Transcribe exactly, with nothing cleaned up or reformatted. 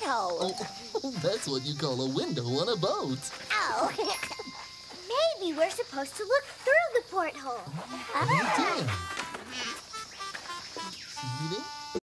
porthole. Oh, that's what you call a window on a boat. Oh. Maybe we're supposed to look through the porthole. Good idea.